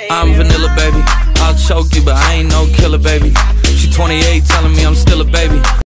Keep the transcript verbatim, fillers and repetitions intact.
I'm vanilla, baby. I'll choke you, but I ain't no killer, baby. She twenty-eight telling me I'm still a baby.